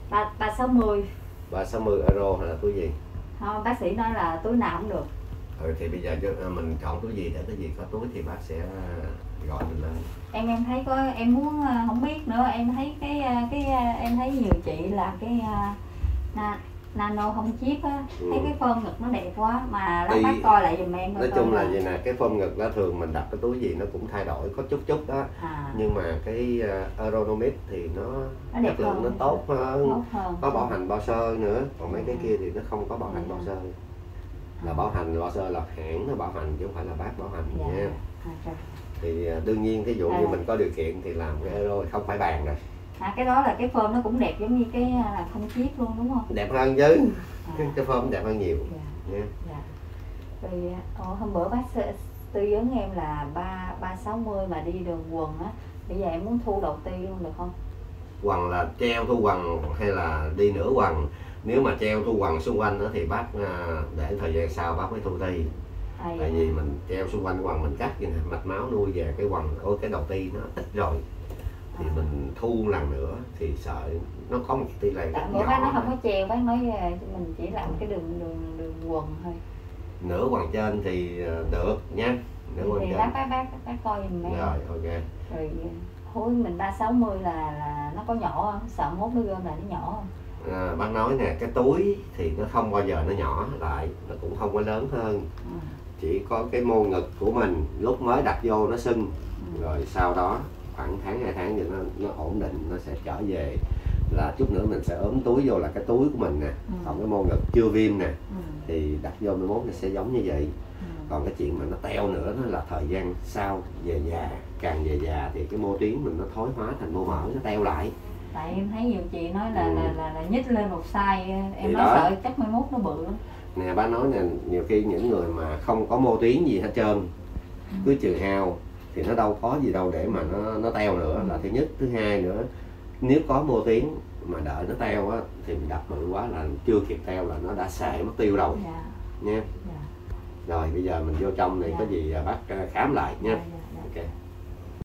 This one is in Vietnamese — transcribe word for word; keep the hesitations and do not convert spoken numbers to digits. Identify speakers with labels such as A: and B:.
A: ba ba sáu mươi.
B: ba sáu mươi euro hay là túi gì?
A: Không, bác sĩ nói là túi nào cũng được.
B: Ừ, thì bây giờ mình chọn túi gì, để cái gì có túi thì bác sẽ gọi mình lên.
A: Em em thấy có, em muốn không biết nữa, em thấy cái cái em thấy nhiều chị là cái na, nano không chip á, ừ. thấy cái form ngực nó đẹp quá mà đó, bác coi lại giùm em.
B: Nói chung là vậy nè, cái form ngực đó thường mình đặt cái túi gì nó cũng thay đổi có chút chút đó, à. Nhưng mà cái uh, Aeronomics thì nó, nó chất lượng nó tốt hơn, tốt hơn, có bảo hành bao sơ nữa, còn mấy à. cái kia thì nó không có bảo hành à. bao sơ. Là bảo hành bao sơ là hãng nó bảo hành chứ không phải là bác bảo hành dạ. nha. À, thì uh, đương nhiên thí dụ à. như mình có điều kiện thì làm cái Aero không phải bàn rồi.
A: À, cái đó là cái form nó cũng đẹp giống như cái là không chip luôn đúng không?
B: Đẹp hơn chứ, à. cái, cái form đẹp hơn nhiều. Dạ. Yeah.
A: Dạ. Rồi ồ, hôm bữa bác tư vấn em là ba ba sáu mươi mà đi đường quần á, bây giờ em muốn thu đầu ti luôn được không?
B: Quần là treo thu quần hay là đi nửa quần? Nếu mà treo thu quần xung quanh đó thì bác để thời gian sau bác mới thu ti. À, tại vì mình treo xung quanh quần mình cắt vậy nè, mạch máu nuôi về cái quần, ôi cái đầu ti nó ít rồi. Thì à. mình thu lần nữa thì sợ nó có một tỷ lệ
A: tại bữa bác nó không có treo, bác nói mình chỉ làm cái đường đường đường quần thôi.
B: Nửa quần trên thì được nha. Nửa
A: thì
B: quần
A: thì
B: trên.
A: bác bác bác bác coi giùm em.
B: Rồi ok.
A: Rồi khối mình ba sáu mươi là là nó có nhỏ không? Sợ mốt nó gom lại nó nhỏ không?
B: À, bác nói nè, cái túi thì nó không bao giờ nó nhỏ lại, nó cũng không có lớn hơn. À. Chỉ có cái mô ngực của mình lúc mới đặt vô nó sưng, ừ. rồi sau đó khoảng tháng hai tháng thì nó nó ổn định, nó sẽ trở về là chút nữa mình sẽ ốm túi vô là cái túi của mình nè, ừ. còn cái mô ngực chưa viêm nè, ừ. thì đặt vô mai mốt nó sẽ giống như vậy. Ừ. Còn cái chuyện mà nó teo nữa nó là thời gian sau về già, càng về già thì cái mô tuyến mình nó thối hóa thành mô mỡ, nó teo lại.
A: Tại em thấy nhiều chị nói là ừ. là, là là nhích lên một size, em thì nói đó. Sợ chắc mai mốt nó bự lắm.
B: Nè bác nói nè, nhiều khi những người mà không có mô tuyến gì hết trơn, ừ. cứ trừ hao thì nó đâu có gì đâu để mà nó nó teo nữa, ừ. là thứ nhất. Thứ hai nữa, nếu có mô tuyến mà đợi nó teo á thì mình đặt bự quá là chưa kịp teo là nó đã xệ mất tiêu rồi. Dạ. Nha. Dạ. Rồi bây giờ mình vô trong này, dạ. có gì bác khám lại nha. Dạ, dạ, dạ. Ok.